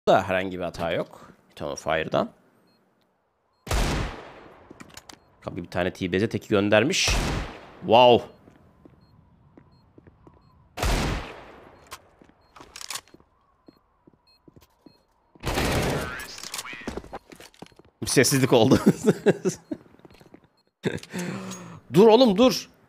Da herhangi bir hata yok. Return of Fire'dan. Bir tane T-Base'e teki göndermiş. Wow. Bir sessizlik oldu. Dur oğlum dur.